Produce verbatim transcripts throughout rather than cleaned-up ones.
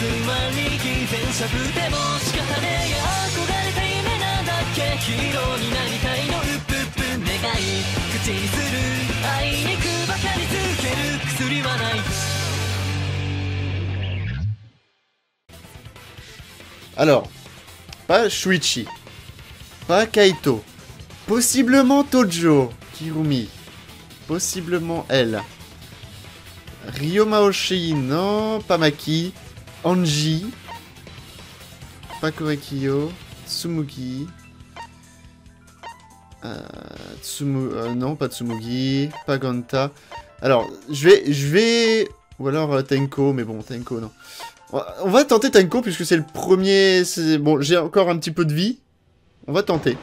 Alors, pas Shuichi, pas Kaito, possiblement Tojo, Kirumi, possiblement elle, Ryo Maoshi, non, pas Maki, Anji, pas Korekiyo, Tsumugi, euh, Tsumu, euh, non, pas Tsumugi, pas Gonta. Alors, je vais, je vais, ou alors euh, Tenko, mais bon, Tenko, non. On va tenter Tenko puisque c'est le premier... Bon, j'ai encore un petit peu de vie. On va tenter.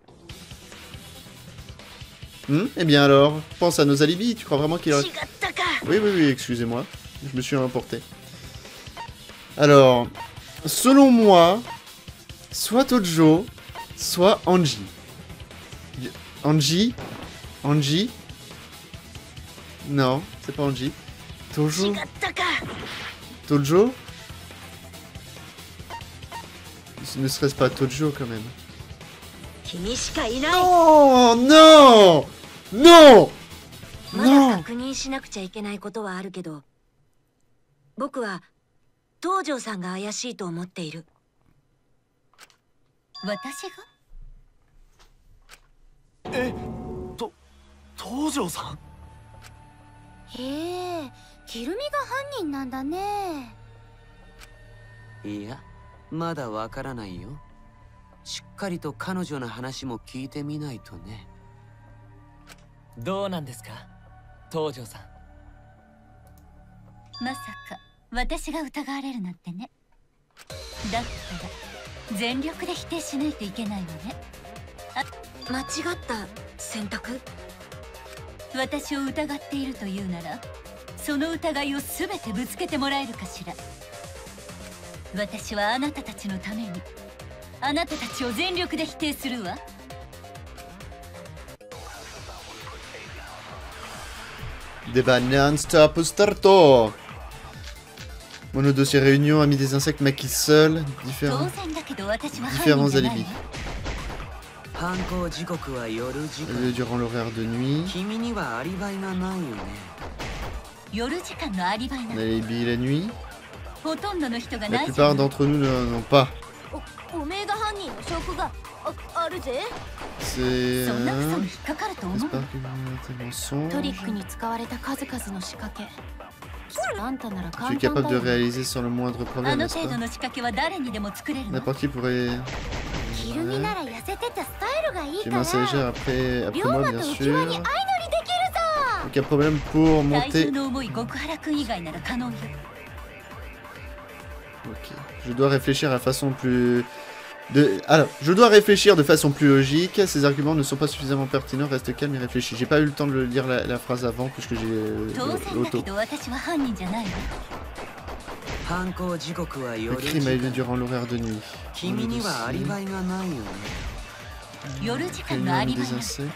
Hmm, eh bien alors, pense à nos alibis. Tu crois vraiment qu'il aurait... Oui, oui, oui, excusez-moi. Je me suis emporté. Alors, selon moi, soit Tojo, soit Anji. Anji Anji Non, c'est pas Anji. Tojo Tojo Ne serait-ce pas Tojo quand même? Non, non, non, non. Eh, To Tojo-san? へえ、キルミが犯人なんだね。 いや、まだわからないよ。しっかりと彼女の話も聞いてみないとね。 どうなんですか、東條さん。 まさか私が疑われるなんてね。だったら全力で否定しないといけないわね。あ、 間違った選択？ 私を疑っているというなら、その疑いを全てぶつけてもらえるかしら。私はあなたたちのために、あなたたちを全力で否定するわ。 Débat non-stop starto. Mono dossier réunion, ami des insectes, Maki seul, différents, différents alibis. Lieu durant l'horaire de nuit. L'alibi la nuit. La plupart d'entre nous n'en ont pas. C'est... Euh, j'espère que c'est mensonge. Tu es capable de réaliser sans le moindre problème, n'est-ce pas? N'importe qui pourrait... Ouais. Tu es mensagère après, après moi, bien sûr. Aucun problème pour monter... Ok. Je dois réfléchir à la façon plus... De... Alors, je dois réfléchir de façon plus logique. Ces arguments ne sont pas suffisamment pertinents. Reste calme et réfléchis. J'ai pas eu le temps de lire la, la phrase avant puisque j'ai l'auto. Le crime a eu lieu durant l'horaire de nuit. Réunion des insectes.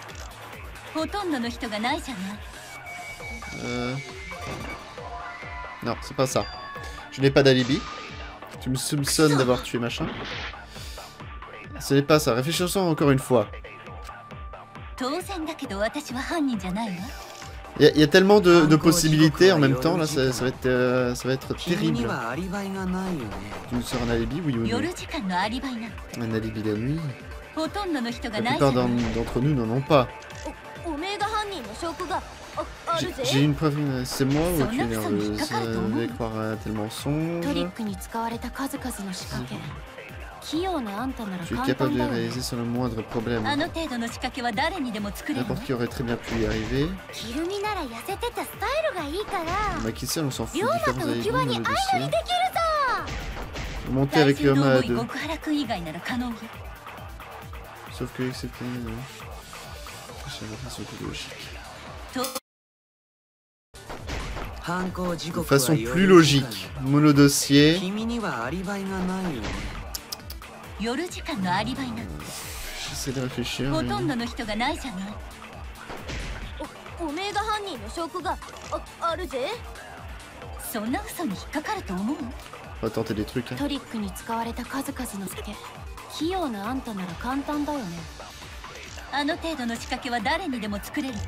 Euh... Non, c'est pas ça. Je n'ai pas d'alibi. Tu me soupçonnes d'avoir tué machin. Ce n'est pas ça. Réfléchissons encore une fois. Il y, y a tellement de, de possibilités en même temps. Là, ça, ça va être, euh, ça va être terrible. Tu me sors un alibi, oui ou non? Un alibi la nuit. La plupart d'entre nous n'en ont pas. J'ai une preuve. C'est moi ou tu es nerveuse? Je vais croire à tel mensonge. Tu es capable de réaliser sans le moindre problème. N'importe qui aurait très bien pu y arriver. Maki seul, on s'en fout. Différents alibis dans le dossier. Monter avec l'homme à deux. Sauf que excepté... De façon plus logique. Monodossier. J'essaie de réfléchir. Mais... On va tenter des trucs. Hein. トリックに使われた数々の酒器用なあんたなら簡単だよね。 あの程度の仕掛けは誰にでも作れる。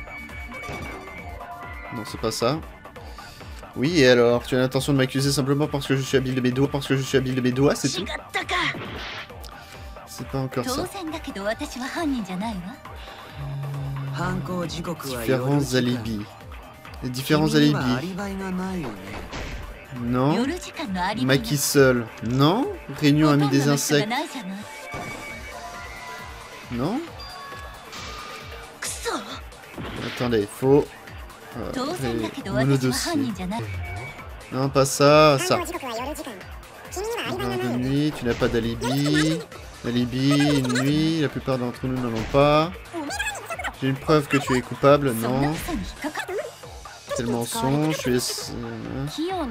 Non, c'est pas ça. Oui, et alors, tu as l'intention de m'accuser simplement parce que je suis habile de mes doigts, parce que je suis habile de mes doigts, c'est tout? C'est pas encore ça. Différents alibis. Les différents alibis. Non. Maki seul. Non. Réunion ami des insectes. Non. Attendez, faut... Euh, monodossier. Non, pas ça, ça. De nuit, tu n'as pas d'alibi. Alibi, une nuit, la plupart d'entre nous n'en ont pas. J'ai une preuve que tu es coupable, non. C'est le mensonge, je suis... Euh...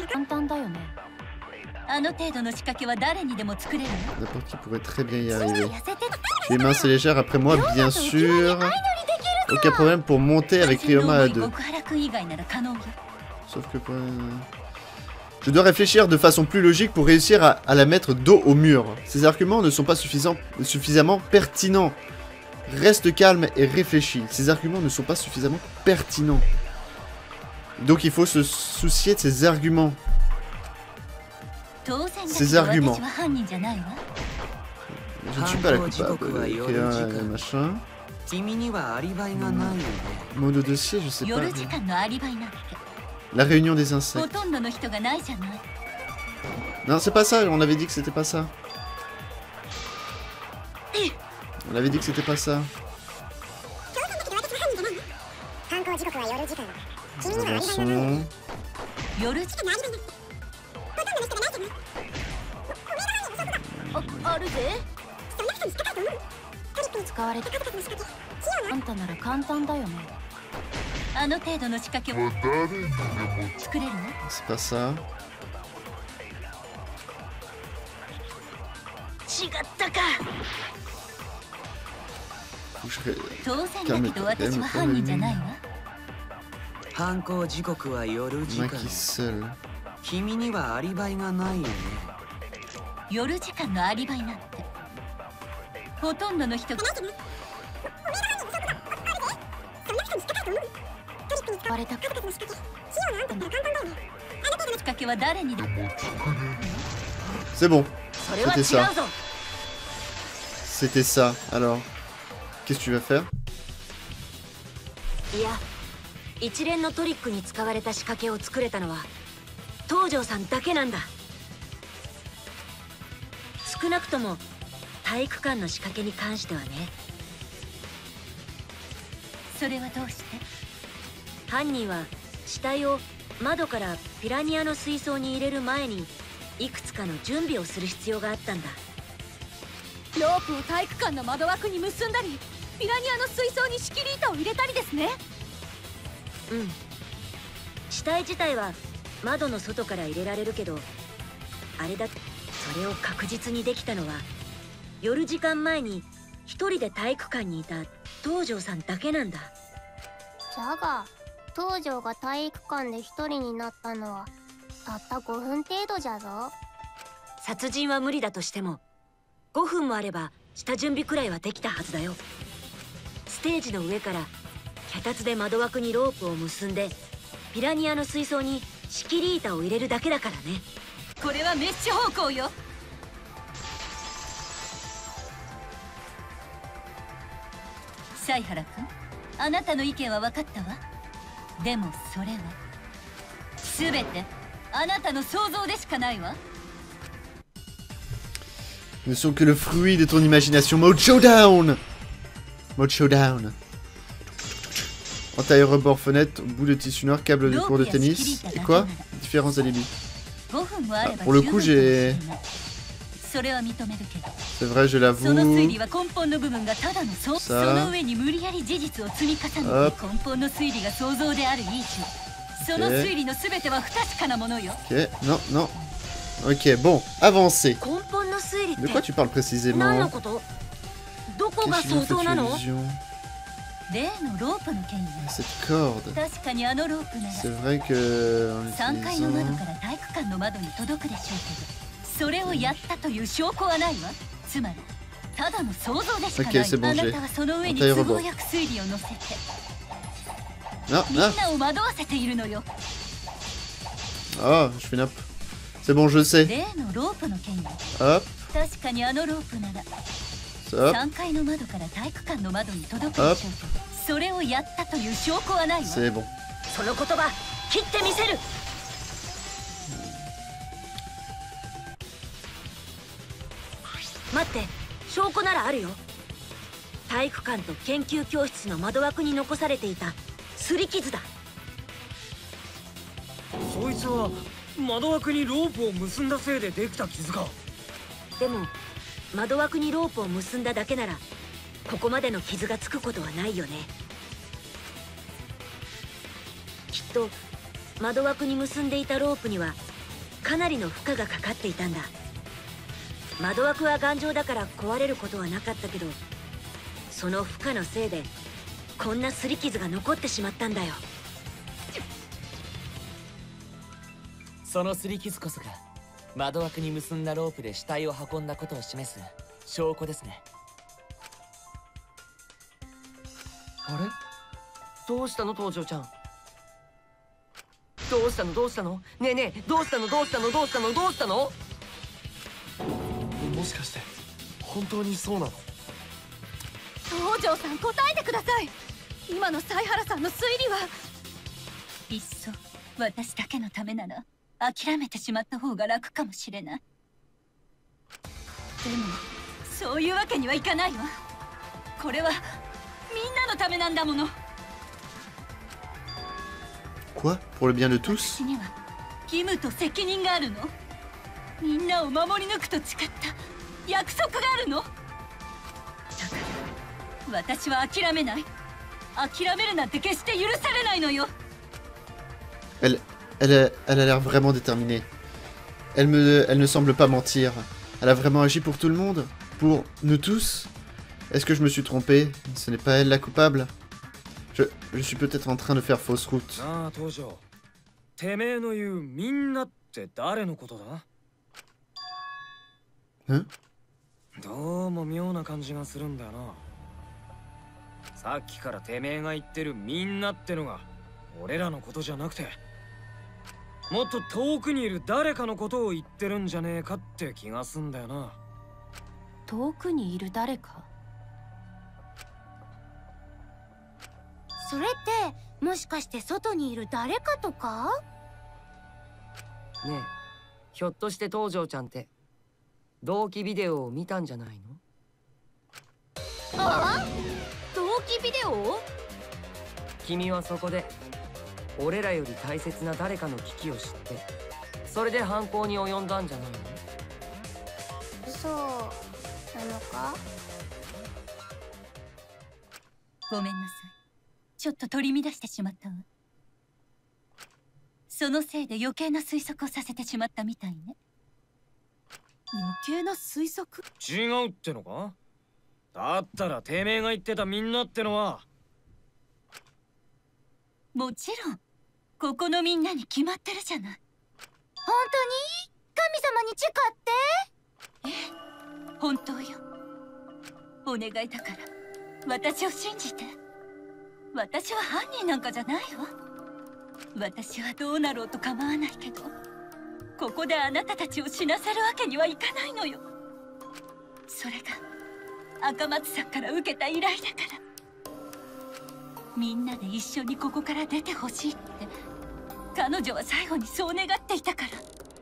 N'importe qui pourrait très bien y arriver. Tu es mince et légère après moi, bien sûr. Aucun problème pour monter avec Ryoma à deux. Sauf que... Pour... Je dois réfléchir de façon plus logique pour réussir à, à la mettre dos au mur. Ces arguments ne sont pas suffisants, suffisamment pertinents. Reste calme et réfléchis. Ces arguments ne sont pas suffisamment pertinents. Donc il faut se soucier de ces arguments. Ces arguments. Je ne suis pas la coupable. Okay, euh, machin. Monodossier, je sais pas. La réunion des insectes. Non, c'est pas ça, on avait dit que c'était pas ça. On avait dit que c'était pas ça. Avançons. C'est pas ça. Faut que je ré... Calme-toi, calme-toi. Maki seul. 君にはアリバイがないよね。 夜時間のアリバイなんてほとんどの人が C'est bon, c'était ça. C'était ça. Alors, qu'est-ce que tu vas faire? いや、一連のトリックに使われた仕掛けを作れたのは東條さんだけなんだ。少なくとも体育館の仕掛けに関してはね。 それはどうして？ 犯人は死体を窓からピラニアの水槽に入れる前にいくつかの準備をする必要があったんだ。 ロープを体育館の窓枠に結んだり、ピラニアの水槽に仕切り板を入れたりですね。 うん。死体自体は窓の外から入れられるけど、あれだけそれを確実にできたのは夜時間前に一人で体育館にいた東條さんだけなんだ。 だが東條が体育館で一人になったのはたったごふん程度じゃぞ。 殺人は無理だとしてもごふんもあれば下準備くらいはできたはずだよ。ステージの上から脚立で窓枠にロープを結んでピラニアの水槽に仕切り板を入れるだけだからね。 これはメッシュ方向よ。犀原君、あなたの意見は分かったわ。でもそれは全てあなたの想像でしかないわ。 Ne sont que le fruit de ton imagination. Mode showdown. Mode showdown. Entaille, rebord, fenêtre, bout de tissu noir, câble de cours de tennis. Et quoi? Différents alibis. Ah, pour le coup, j'ai... C'est vrai, je l'avoue. Ça. Hop. Ok. Ok, non, non. Ok, bon, avancez. De quoi tu parles précisément? Quelle illusion. 例のロープの件よ。 Cette corde. 確かにあのロープな C'est ら vrai que en さんがいの窓 utilisant... から体育館の窓に届くでしょうけど、それをやったという証拠はないわ。つまりただの想像でしかない。 Ok, c'est bon, あな j'ai... たはその上に On 都 taille 合 rebord. よく推理を乗せて Ah, みん ah, なを惑わせているのよ。 ah, je fais nappe. C'est bon, je sais. 例のロープの件よ。 Hop, 確かにあのロープなら hop, さんがいの窓から体育館の窓に届くでしょうけど、それをやったという証拠はないわ。 c'est bon. その言葉切ってみせる。待って、証拠ならあるよ。体育館と研究教室の窓枠に残されていた擦り傷だ。 そいつは窓枠にロープを結んだせいでできた傷か。 でも窓枠にロープを結んだだけならここまでの傷がつくことはないよね。きっと窓枠に結んでいたロープにはかなりの負荷がかかっていたんだ。窓枠は頑丈だから壊れることはなかったけど、その負荷のせいでこんな擦り傷が残ってしまったんだよ。 その擦り傷こそが窓枠に結んだロープで死体を運んだことを示す証拠ですね。 あれ、どうしたの東條ちゃん。どうしたのどうしたのねえねえ、どうしたのどうしたのどうしたのどうしたの。 もしかして本当にそうなの？ 東條さん、答えてください。今の犀原さんの推理は。 いっそ私だけのためなら諦めてしまった方が楽かもしれない。でもそういうわけにはいかないわ。これはみんなのためなんだもの。 Quoi? Pour le bien de tous? 私には義務と責任があるの。みんなを守り抜くと誓った約束があるの。だから私は諦めない。諦めるなんて決して許されないのよ。 Elle, elle, a- elle a l'air vraiment déterminée. Elle, me, elle ne semble pas mentir. Elle a vraiment agi pour tout le monde? Pour nous tous? Est-ce que je me suis trompé? Ce n'est pas elle la coupable? Je, je suis peut-être en train de faire fausse route. なあ東條、てめえの言うみんなって誰のことだ？ ん？ どうも妙な感じがするんだよな。さっきからてめえが言ってるみんなってのが俺らのことじゃなくて、もっと遠くにいる誰かのことを言ってるんじゃねえかって気がすんだよな。 遠くにいる誰か。 それってもしかして外にいる誰かとか？ ねえ、ひょっとして東條ちゃんって同期ビデオを見たんじゃないの？ ああ、同期ビデオ？ 君はそこで俺らより大切な誰かの危機を知って、それで犯行に及んだんじゃないの？ そうなのか？ ごめんなさい。ちょっと取り乱してしまったわ。そのせいで余計な推測をさせてしまったみたいね。 余計な推測？ 違うってのか？だったらてめえが言ってたみんなってのは。 もちろんここのみんなに決まってるじゃない。 本当に？神様に誓って？ ええ、本当よ。お願いだから私を信じて。私は犯人なんかじゃないわ。私はどうなろうと構わないけど、ここであなたたちを死なせるわけにはいかないのよ。それが赤松さんから受けた依頼だから。みんなで一緒にここから出てほしいって彼女は最後にそう願っていたから。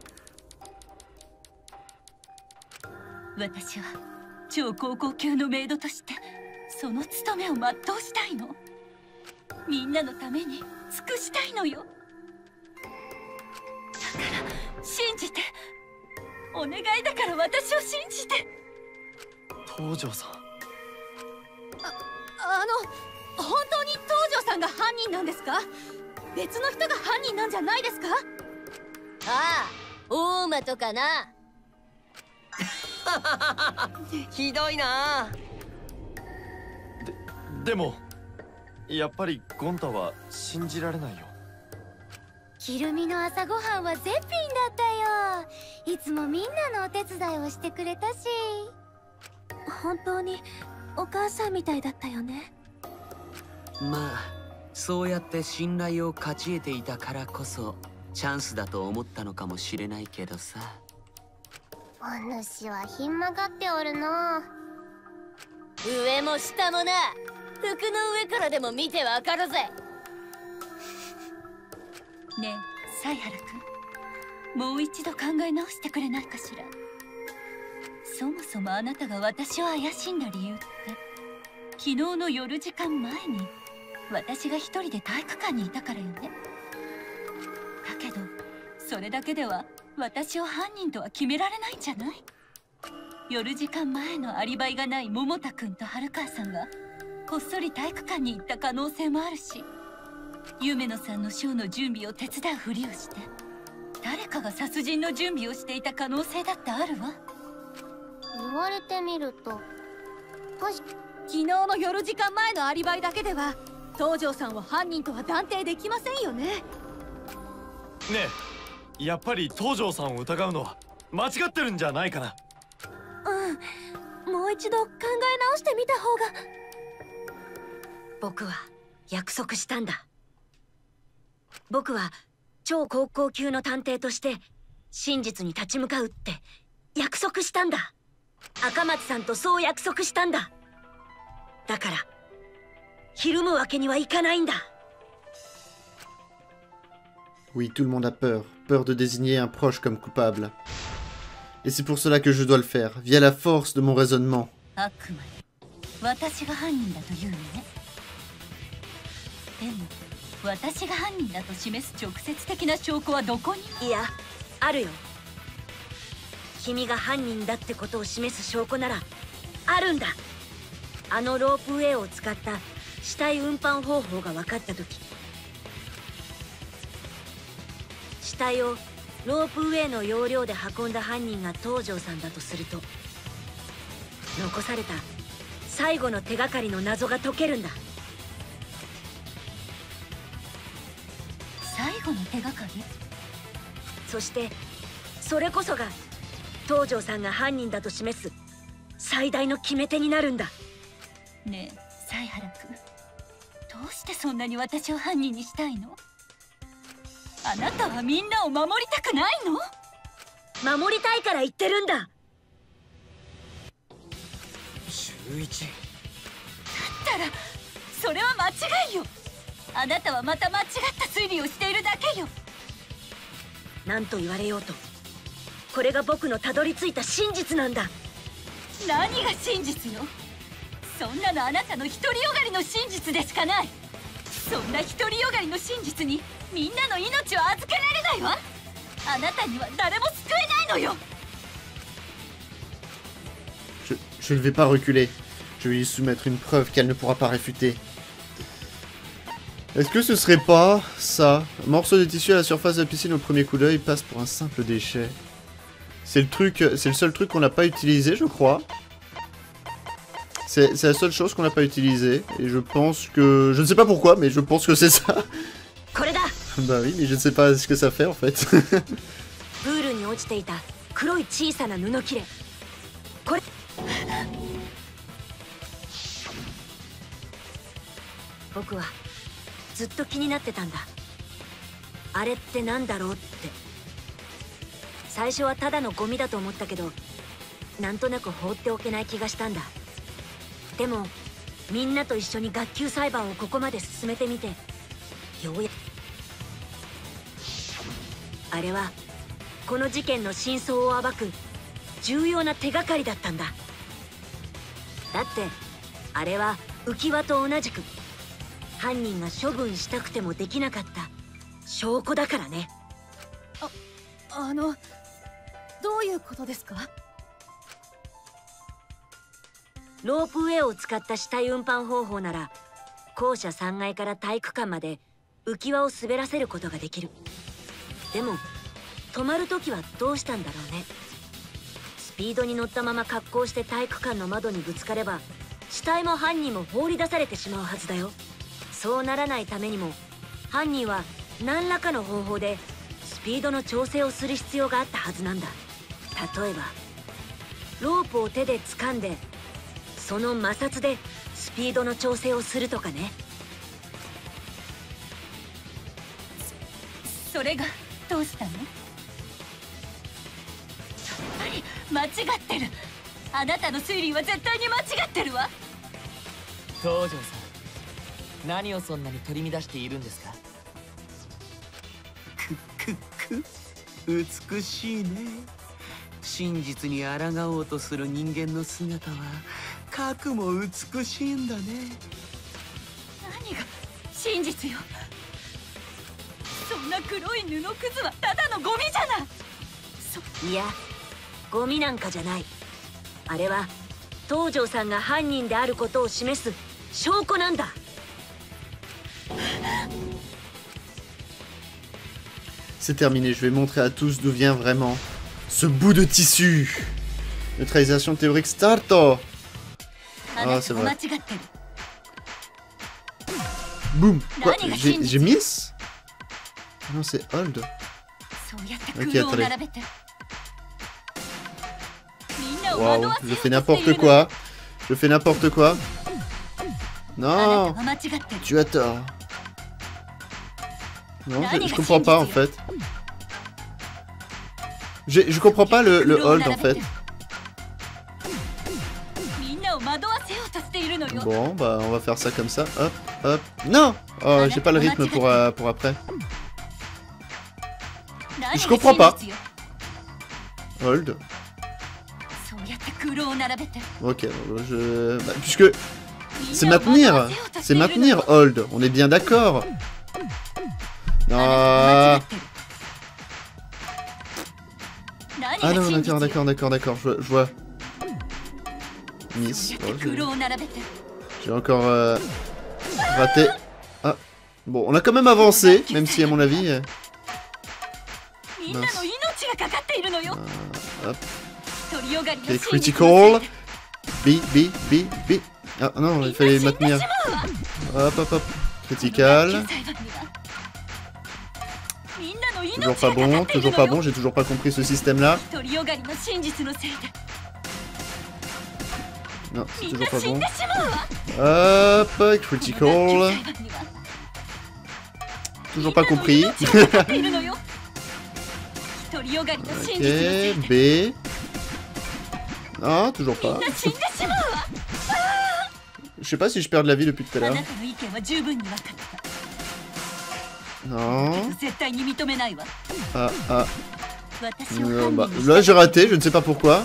私は超高校級のメイドとしてその務めを全うしたいの。みんなのために尽くしたいのよ。だから信じて。お願いだから私を信じて。 東條さん。 あ、あの本当に東條さんが犯人なんですか？別の人が犯人なんじゃないですか？ ああ、大馬とかな。 ひどいな。 で、でもやっぱりゴン太は信じられないよ。 ひるみの朝ごはんは絶品だったよ。いつもみんなのお手伝いをしてくれたし。 本当にお母さんみたいだったよね。 まあそうやって信頼を勝ち得ていたからこそチャンスだと思ったのかもしれないけどさ。 お主はひん曲がっておるの。 上も下もな、服の上からでも見てわかるぜ。 ねえ犀原君、もう一度考え直してくれないかしら。そもそもあなたが私を怪しんだ理由って昨日の夜時間前に私が一人で体育館にいたからよね。だけどそれだけでは私を犯人とは決められないんじゃない？夜時間前のアリバイがない桃田君と春川さんがこっそり体育館に行った可能性もあるし、夢野さんのショーの準備を手伝うふりをして誰かが殺人の準備をしていた可能性だってあるわ。 言われてみると確か昨日の夜時間前のアリバイだけでは東條さんを犯人とは断定できませんよね。ねえ、やっぱり東條さんを疑うのは間違ってるんじゃないかな。 うん、もう一度考え直してみた方が。 僕は約束したんだ。僕は超高校級の探偵として真実に立ち向かうって約束したんだ。赤松さんとそう約束したんだ。だからひるむわけにはいかないんだ。 Oui, tout le monde a peur. Peur de désigner un proche comme coupable. Et c'est pour cela que je dois le faire, via la force de mon raisonnement. あくまで私が犯人だというのね。でも私が犯人だと示す直接的な証拠はどこにも。 いや、あるよ。君が犯人だってことを示す証拠ならあるんだ。あのロープウェイを使った死体運搬方法が分かった時、死体をロープウェイの要領で運んだ犯人が東條さんだとすると、残された最後の手がかりの謎が解けるんだ。 最後の手がかり？ そしてそれこそが東條さんが犯人だと示す最大の決め手になるんだ。 ねえ犀原君、どうしてそんなに私を犯人にしたいの？あなたはみんなを守りたくないの？守りたいから言ってるんだ。 秀一、 だったらそれは間違いよ。あなたはまた間違った推理をしているだけよ。 何と言われようとこれが僕のたどり着いた真実なんだ。 何が真実よ。そんなのあなたの独りよがりの真実でしかない。そんな独りよがりの真実にみんなの命を預けられないわ。あなたには誰も救えないのよ。 Je, je ne vais pas reculer. Je vais lui soumettre une preuve qu'elle ne pourra pas réfuter. Est-ce que ce serait pas ça? Un morceau de tissu à la surface de la piscine au premier coup d'œil passe pour un simple déchet. C'est le truc, c'est le seul truc qu'on n'a pas utilisé, je crois. C'est la seule chose qu'on n'a pas utilisée. Et je pense que... Je ne sais pas pourquoi, mais je pense que c'est ça. Bah oui, mais je ne sais pas ce que ça fait en fait. プールに落ちていた黒い小さな布切れ。これ僕はずっと気になってたんだ。あれってなんだろうって。最初はただのゴミだと思ったけど、なんとなく放っておけない気がしたんだ。でもみんなと一緒に学級裁判をここまで進めてみて、ようやくあれはこの事件の真相を暴く重要な手がかりだったんだ。だってあれは浮き輪と同じく犯人が処分したくてもできなかった証拠だからね。 あ、あのどういうことですか？ ロープウェイを使った死体運搬方法なら校舎さんがいから体育館まで浮き輪を滑らせることができる。でも止まるときはどうしたんだろうね。スピードに乗ったまま滑降して体育館の窓にぶつかれば死体も犯人も放り出されてしまうはずだよ。 そうならないためにも犯人は何らかの方法でスピードの調整をする必要があったはずなんだ。例えばロープを手で掴んでその摩擦でスピードの調整をするとかね。 それがどうしたの？やっぱり間違ってる。あなたの推理は絶対に間違ってるわ。 東條さん、何をそんなに取り乱しているんですか？ くくく美しいね。真実に抗おうとする人間の姿はかくも美しいんだね。 何が真実よ。そんな黒い布くずはただのゴミじゃない。 そいやゴミなんかじゃない。あれは東條さんが犯人であることを示す証拠なんだ。 C'est terminé, je vais montrer à tous d'où vient vraiment ce bout de tissu. Neutralisation théorique start. Ah, c'est vrai. Boum. Quoi? J'ai miss? Non, c'est hold. Ok, attendez. Waouh, je fais n'importe quoi. Je fais n'importe quoi. Non, tu as tort. Non, je, je comprends pas en fait. Je, je comprends pas le, le hold en fait. Bon, bah on va faire ça comme ça. Hop, hop. Non! Oh, j'ai pas le rythme pour, euh, pour après. Je comprends pas. Hold. Ok, je... Bah, puisque... C'est maintenir. C'est maintenir, hold. On est bien d'accord. Ah, ah non, d'accord, d'accord, d'accord, d'accord, je, je vois. Miss. Oh, j'ai encore euh, raté. Ah. Bon, on a quand même avancé, même si à mon avis... Euh... Mince. Ah, hop. Ok, critical. B, B, B, B. Ah non, il fallait maintenir. Hop, hop, hop. Critical. Toujours pas bon, toujours pas bon, j'ai toujours pas compris ce système-là. Non, c'est toujours pas bon. Hop, critical. Toujours pas compris. Ok, B. Non, toujours pas. Je sais pas si je perds de la vie depuis tout à l'heure. Non. Ah, ah. Euh, bah, là j'ai raté, je ne sais pas pourquoi.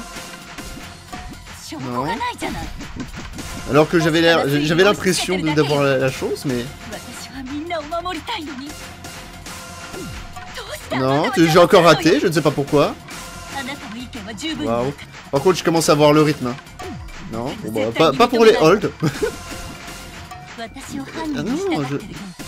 Non. Alors que j'avais l'air, j'avais l'impression d'avoir la, la chose, mais... Non, j'ai encore raté, je ne sais pas pourquoi. Waouh. Par contre, je commence à voir le rythme. Non, bon, bah, pas, pas pour les holds. Ah non, je...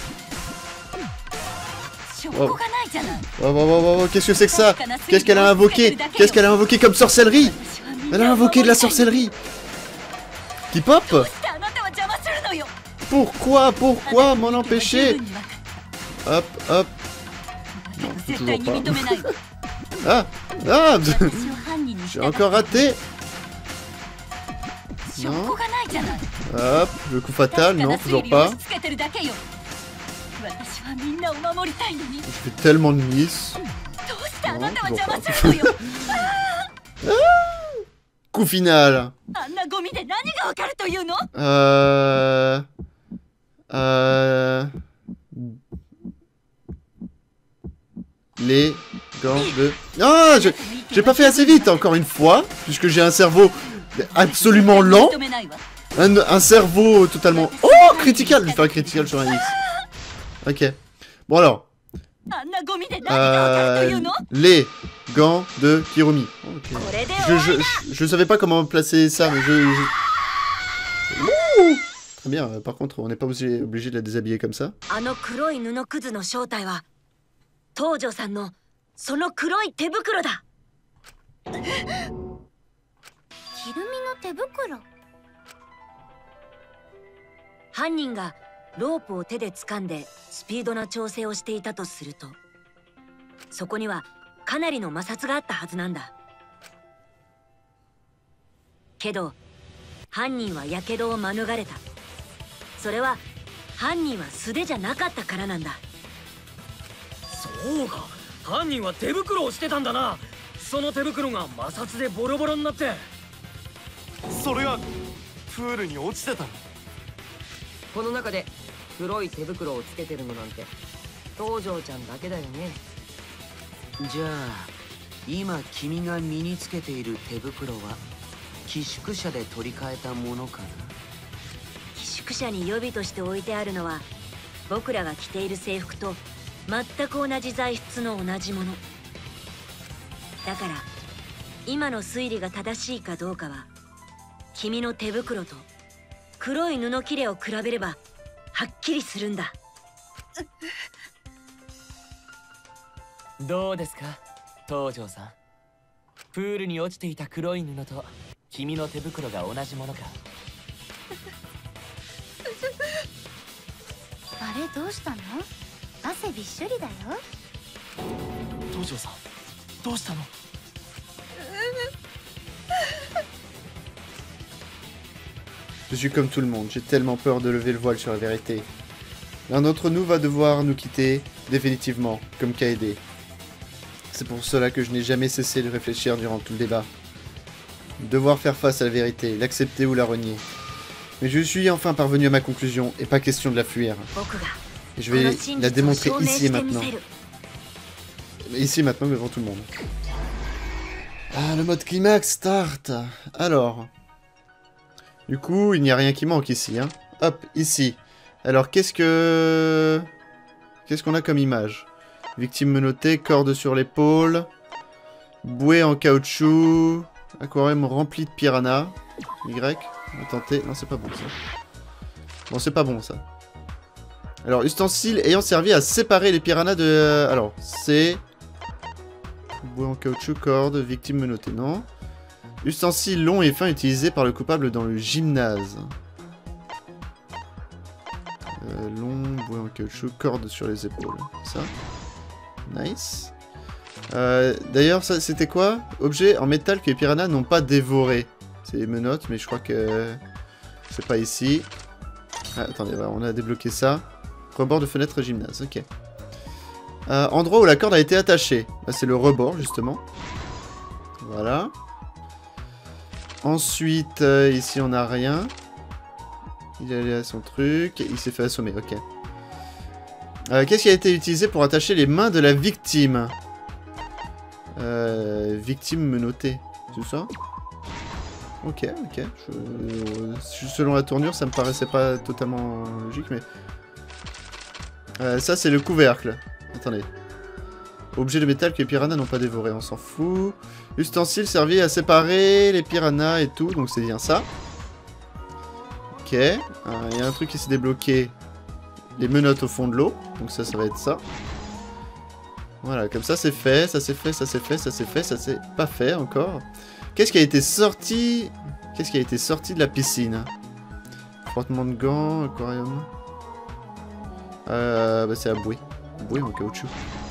Wow. Wow, wow, wow, wow. Qu'est-ce que c'est que ça? Qu'est-ce qu'elle a invoqué? Qu'est-ce qu'elle a invoqué comme sorcellerie? Elle a invoqué de la sorcellerie. Qui pop? Pourquoi? Pourquoi m'en empêcher? Hop, hop. Non, toujours pas. Ah, ah. J'ai encore raté. Non. Hop, le coup fatal, non, toujours pas. Je fais tellement de miss. Non, toujours pas. Ah, coup final. Euh... Euh... Les gants de... Ah, j'ai pas fait assez vite, encore une fois, puisque j'ai un cerveau absolument lent. Un, un cerveau totalement... Oh, critical. Je vais faire un critical sur un X. Ok. Bon alors. Euh, les gants de Kirumi. Okay. Je, je, je, je savais pas comment placer ça, mais je... je... Ouh, très bien, par contre, on n'est pas obligé, obligé de la déshabiller comme ça. ロープを手で掴んでスピードな調整をしていたとすると、そこにはかなりの摩擦があったはずなんだ。けど犯人は火傷を免れた。それは犯人は素手じゃなかったからなんだ。 そうか、犯人は手袋をしてたんだな。その手袋が摩擦でボロボロになって。 それがプールに落ちてたの。 この中で黒い手袋をつけてるのなんて東條ちゃんだけだよね。 じゃあ今君が身につけている手袋は寄宿舎で取り替えたものかな。 寄宿舎に予備として置いてあるのは僕らが着ている制服と全く同じ材質の同じものだから、今の推理が正しいかどうかは君の手袋と黒い布切れを比べればはっきりするんだ。 どうですか東條さん。プールに落ちていた黒い布と君の手袋が同じものか。 あれどうしたの？汗びっしょりだよ。 東條さん、どうしたの？ Je suis comme tout le monde, j'ai tellement peur de lever le voile sur la vérité. L'un d'entre nous va devoir nous quitter, définitivement, comme Kaede. C'est pour cela que je n'ai jamais cessé de réfléchir durant tout le débat. Devoir faire face à la vérité, l'accepter ou la renier. Mais je suis enfin parvenu à ma conclusion, et pas question de la fuir. Et je vais la démontrer ici et maintenant. Ici et maintenant devant tout le monde. Ah, le mode climax start. Alors... Du coup, il n'y a rien qui manque ici, hein. Hop, ici. Alors, qu'est-ce que... Qu'est-ce qu'on a comme image? Victime menottée, corde sur l'épaule. Bouée en caoutchouc. Aquarium rempli de piranhas. Y. On va tenter. Non, c'est pas bon, ça. Bon, c'est pas bon, ça. Alors, ustensile ayant servi à séparer les piranhas de... Alors, c'est... Bouée en caoutchouc, corde, victime menottée, non. Ustensile long et fin utilisé par le coupable dans le gymnase. Euh, long, bouée en caoutchouc, corde sur les épaules. Ça. Nice. Euh, D'ailleurs, ça c'était quoi? Objet en métal que les piranhas n'ont pas dévoré. C'est les menottes, mais je crois que c'est pas ici. Ah, attendez, on a débloqué ça. Rebord de fenêtre gymnase, ok. Euh, endroit où la corde a été attachée. C'est le rebord, justement. Voilà. Ensuite, euh, ici on n'a rien. Il est allé à son truc. Il s'est fait assommer, ok. Euh, Qu'est-ce qui a été utilisé pour attacher les mains de la victime? euh, Victime menottée. C'est ça? Ok, ok. Je... Selon la tournure, ça me paraissait pas totalement logique, mais... Euh, ça, c'est le couvercle. Attendez. Objet de métal que les piranhas n'ont pas dévoré, on s'en fout. Ustensile servi à séparer les piranhas et tout, donc c'est bien ça. Ok. Il euh, y a un truc qui s'est débloqué. Les menottes au fond de l'eau, donc ça, ça va être ça. Voilà, comme ça c'est fait, ça c'est fait, ça c'est fait, ça c'est fait, ça c'est pas fait encore. Qu'est-ce qui a été sorti? Qu'est-ce qui a été sorti de la piscine? Frottement de gants, aquarium. Euh, bah c'est la bouée. Bouée en caoutchouc.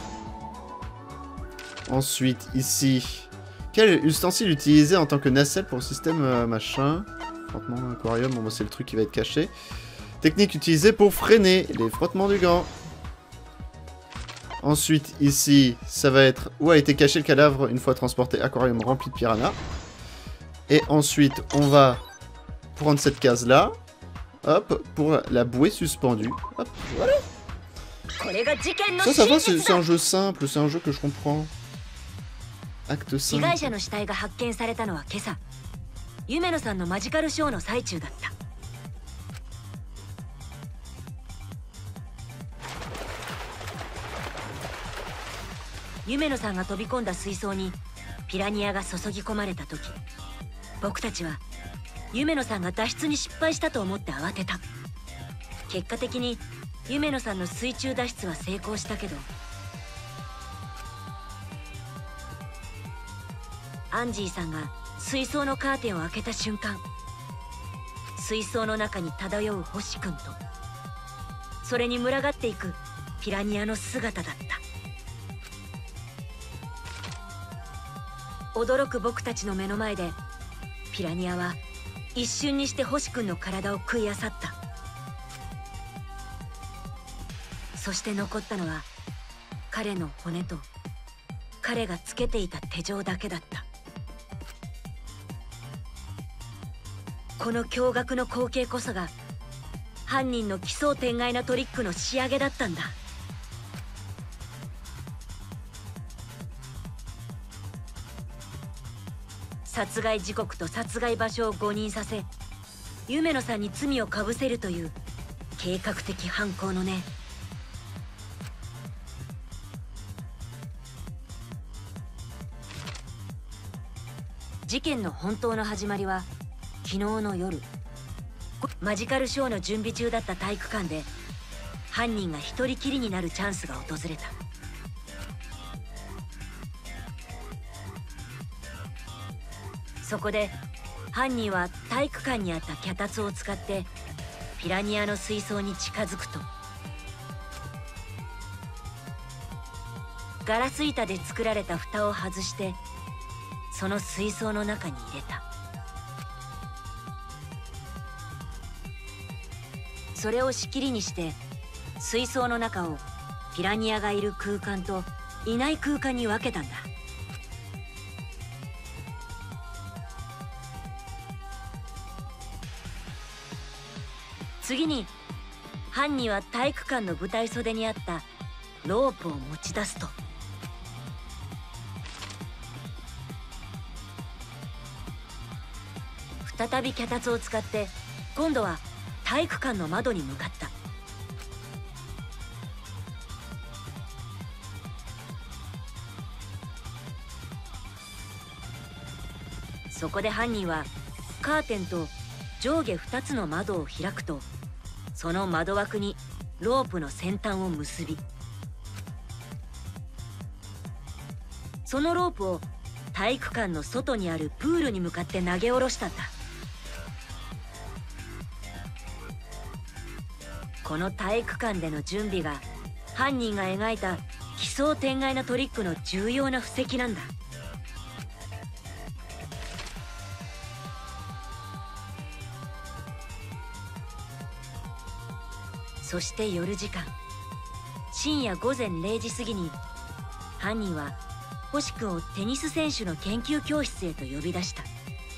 Ensuite, ici, quel ustensile utilisé en tant que nacelle pour le système euh, machin? Frottement aquarium, bon, bah, c'est le truc qui va être caché. Technique utilisée pour freiner les frottements du gant. Ensuite, ici, ça va être où a été caché le cadavre une fois transporté. Aquarium rempli de piranhas. Et ensuite, on va prendre cette case-là. Hop, pour la bouée suspendue. Hop, voilà. Ça, ça va, c'est un jeu simple, c'est un jeu que je comprends. Acte cinq. 被害者の死体が発見されたのは今朝、夢野さんのマジカルショーの最中だった。夢野さんが飛び込んだ水槽にピラニアが注ぎ込まれた時、僕たちは夢野さんが脱出に失敗したと思って慌てた。結果的に夢野さんの水中脱出は成功したけど、アンジーさんが水槽のカーテンを開けた瞬間、水槽の中に漂う星君とそれに群がっていくピラニアの姿だった。驚く僕たちの目の前でピラニアは一瞬にして星君の体を食い漁った。そして残ったのは彼の骨と彼がつけていた手錠だけだった。この驚愕の光景こそが犯人の奇想天外なトリックの仕上げだったんだ。殺害時刻と殺害場所を誤認させ夢野さんに罪をかぶせるという計画的犯行のね。事件の本当の始まりは昨日の夜、マジカルショーの準備中だった体育館で犯人が一人きりになるチャンスが訪れた。そこで犯人は体育館にあった脚立を使ってピラニアの水槽に近づくと、ガラス板で作られた蓋を外してその水槽の中に入れた。それを仕切りにして水槽の中をピラニアがいる空間といない空間に分けたんだ。次に犯人は体育館の舞台袖にあったロープを持ち出すと、再び脚立を使って今度は体育館の窓に向かった。そこで犯人はカーテンと上下ふたつの窓を開くと、その窓枠にロープの先端を結び、そのロープを体育館の外にあるプールに向かって投げ下ろしたんだ。この体育館での準備が犯人が描いた奇想天外なトリックの重要な布石なんだ。そして夜時間、深夜ごぜんれいじ過ぎに犯人は星君をテニス選手の研究教室へと呼び出した。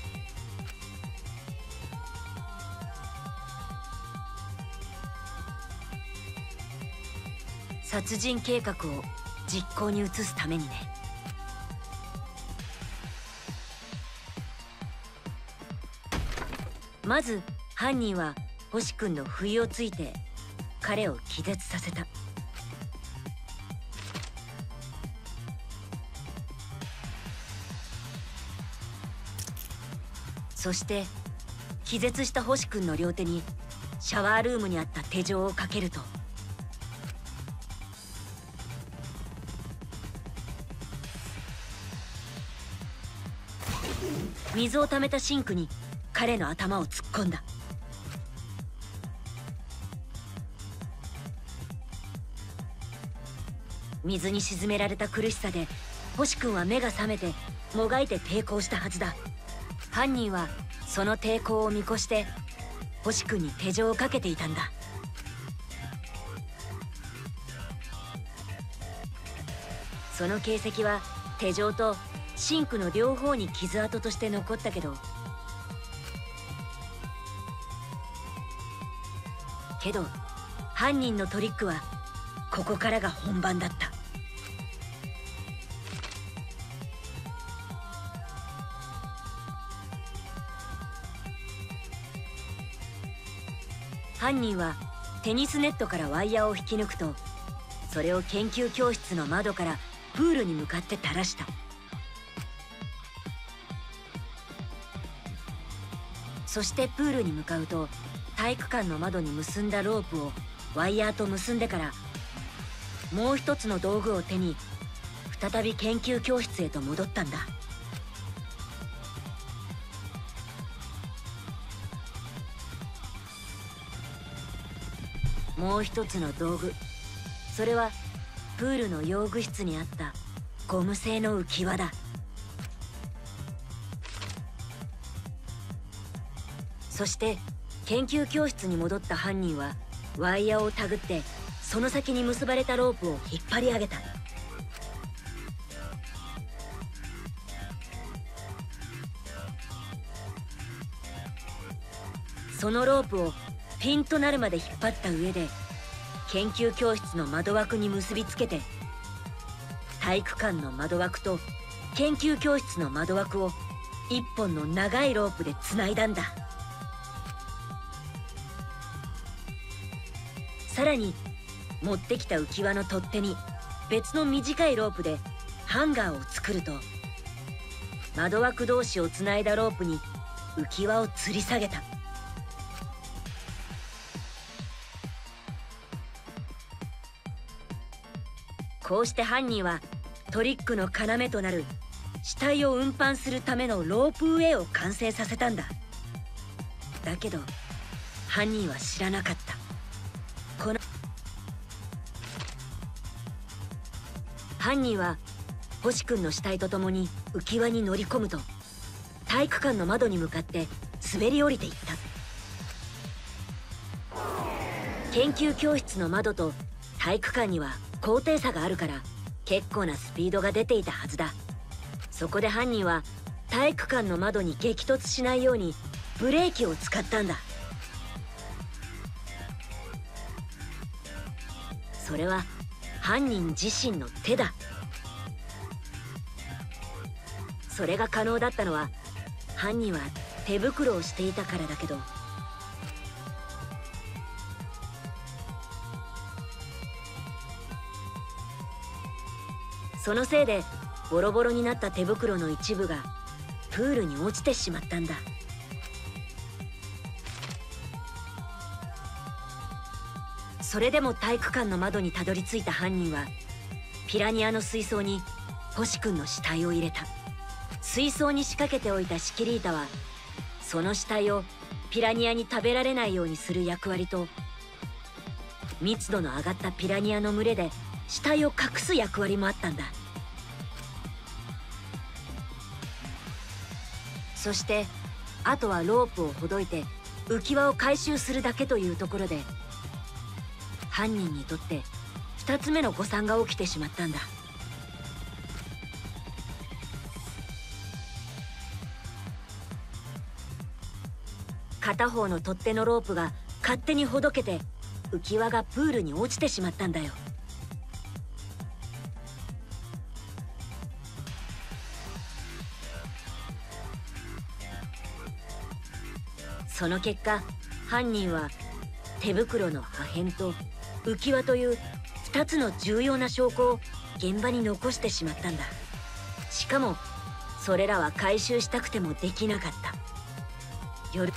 殺人計画を実行に移すためにね。まず犯人は星君の不意をついて彼を気絶させた。そして気絶した星君の両手にシャワールームにあった手錠をかけると、水を溜めたシンクに彼の頭を突っ込んだ。水に沈められた苦しさで星君は目が覚めてもがいて抵抗したはずだ。犯人はその抵抗を見越して星君に手錠をかけていたんだ。その形跡は手錠とシンクの両方に傷跡として残ったけどけど犯人のトリックはここからが本番だった。犯人はテニスネットからワイヤーを引き抜くと、それを研究教室の窓からプールに向かって垂らした。そしてプールに向かうと体育館の窓に結んだロープをワイヤーと結んでからもう一つの道具を手に再び研究教室へと戻ったんだ。 もう一つの道具、それはプールの用具室にあったゴム製の浮き輪だ。そして研究教室に戻った犯人はワイヤーをたぐってその先に結ばれたロープを引っ張り上げた。そのロープをピンとなるまで引っ張った上で研究教室の窓枠に結びつけて、体育館の窓枠と研究教室の窓枠を一本の長いロープでつないだんだ。さらに持ってきた浮き輪の取っ手に別の短いロープでハンガーを作ると、窓枠同士をつないだロープに浮き輪を吊り下げた。こうして犯人はトリックの要となる死体を運搬するためのロープウェイを完成させたんだ。だけど犯人は知らなかった。この犯人は星君の死体と共に浮き輪に乗り込むと、体育館の窓に向かって滑り降りていった。研究教室の窓と体育館には高低差があるから結構なスピードが出ていたはずだ。そこで犯人は体育館の窓に激突しないようにブレーキを使ったんだ。それは犯人自身の手だ。それが可能だったのは犯人は手袋をしていたからだけど、そのせいでボロボロになった手袋の一部がプールに落ちてしまったんだ。それでも体育館の窓にたどり着いた犯人はピラニアの水槽に星君の死体を入れた。水槽に仕掛けておいたシキリータはその死体をピラニアに食べられないようにする役割と、密度の上がったピラニアの群れで死体を隠す役割もあったんだ。そしてあとはロープをほどいて浮き輪を回収するだけというところで、犯人にとって二つ目の誤算が起きてしまったんだ。片方の取っ手のロープが勝手にほどけて浮き輪がプールに落ちてしまったんだよ。その結果犯人は手袋の破片と浮き輪というふたつの重要な証拠を現場に残してしまったんだ。しかもそれらは回収したくてもできなかった。夜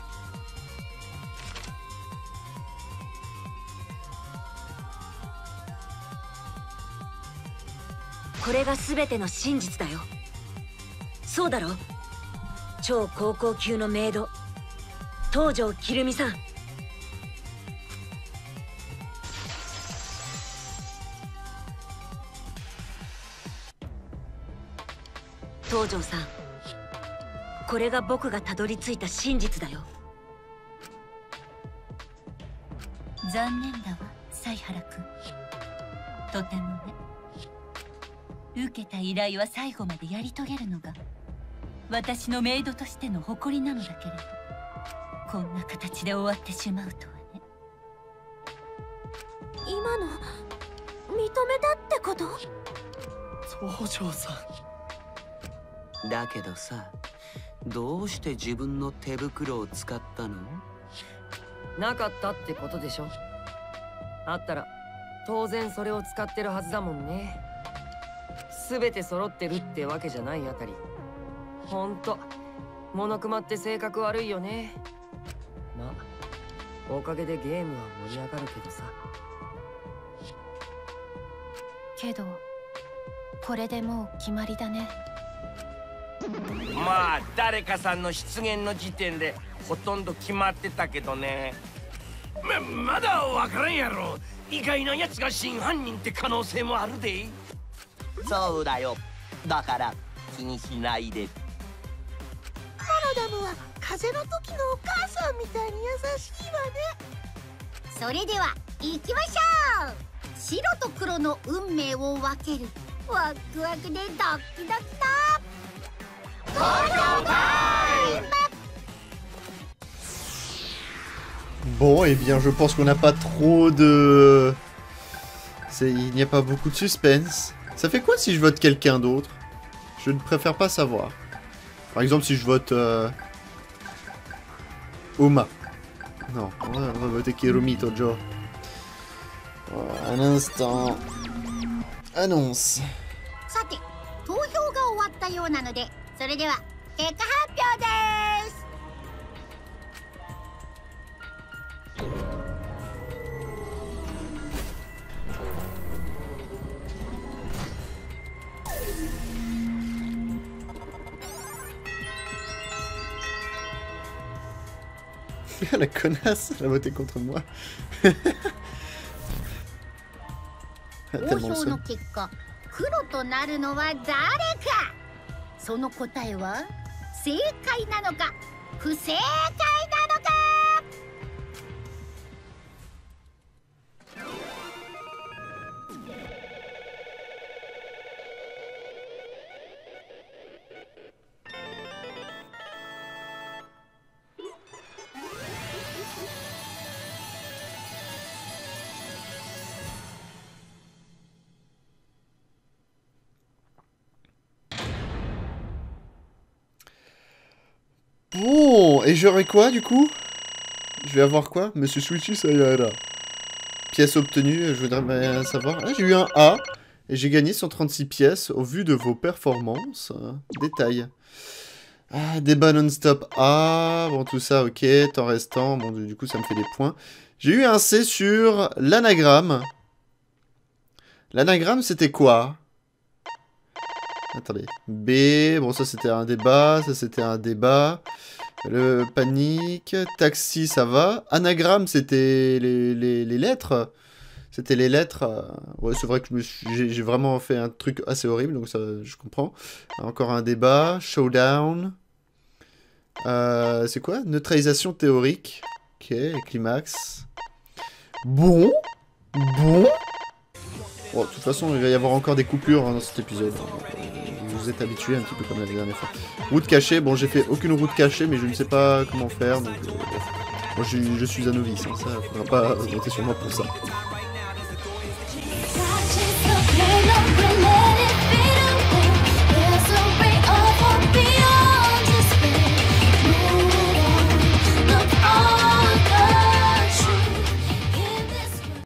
これが全ての真実だよ。そうだろ？超高校級のメイド東條きるみさん。東條さん、これが僕がたどり着いた真実だよ。 残念だわ、犀原君。とてもね。受けた依頼は最後までやり遂げるのが私のメイドとしての誇りなのだけれど、こんな形で終わってしまうとはね。 今の認めたってこと？ 東條さん。だけどさ、どうして自分の手袋を使ったの？ なかったってことでしょ。あったら当然それを使ってるはずだもんね。全て揃ってるってわけじゃないあたり、ほんとモノクマって性格悪いよね。まあおかげでゲームは盛り上がるけどさ。 けどこれでもう決まりだね。 まあ誰かさんの出現の時点でほとんど決まってたけどね。 ま、まだわからんやろ。意外な奴が真犯人って可能性もあるで。 そうだよ。だから気にしないで。 マラダムは風の時のお母さんみたいに優しいわね。 それでは行きましょう。白と黒の運命を分けるワクワクでドキドキだ。登場タイム。 Bon, eh bien, je pense qu'on n'a pas trop de... Il n'y a pas beaucoup de suspense. Ça fait quoi si je vote quelqu'un d'autre? Je ne préfère pas savoir. Par exemple, si je vote... Euh... Oma. Non, on va, on va voter Kirumi Tojo. Oh, un instant. Annonce. さて、投票が終わったようなので、それでは結果発表です。 La connasse, elle a voté contre moi. 投票の結果、黒となるのは誰か。その答えは正解なのか不正解なのか。 Bon, et j'aurai quoi du coup? Je vais avoir quoi? Monsieur Switchy Sayara. Pièce obtenue, je voudrais bien savoir. Ah, j'ai eu un A, et j'ai gagné cent trente-six pièces au vu de vos performances. Détail. Ah, débat non-stop A, bon tout ça, ok, temps restant, bon du coup ça me fait des points. J'ai eu un C sur l'anagramme. L'anagramme c'était quoi? Attendez. B, bon ça c'était un débat, ça c'était un débat. Le panique, taxi ça va. Anagramme c'était les, les, les lettres. C'était les lettres. Ouais c'est vrai que j'ai vraiment fait un truc assez horrible, donc ça je comprends. Encore un débat. Showdown. Euh, c'est quoi? Neutralisation théorique. Ok, climax. Bon. Bon. Bon, de toute façon, il va y avoir encore des coupures hein, dans cet épisode. Vous êtes habitués un petit peu comme la dernière fois. Route cachée, bon j'ai fait aucune route cachée mais je ne sais pas comment faire donc euh, moi je, je suis un novice, hein, ça faudra pas voter sur moi pour ça.